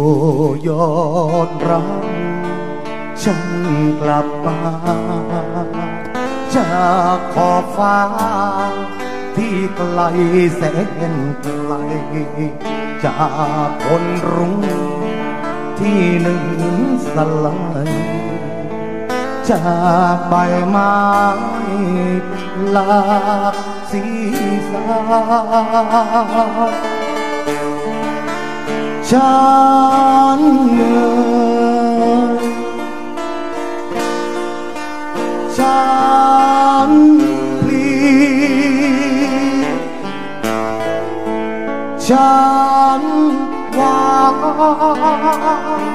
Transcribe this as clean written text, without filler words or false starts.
ย้อนรักฉันกลับมาจากขอบฟ้าที่ไกลแสนไกลจากคนรุ้งที่หนึ่งสลายจากใบไม้หลากสีสันฉันเหนื่อยฉันพลีฉันหวัง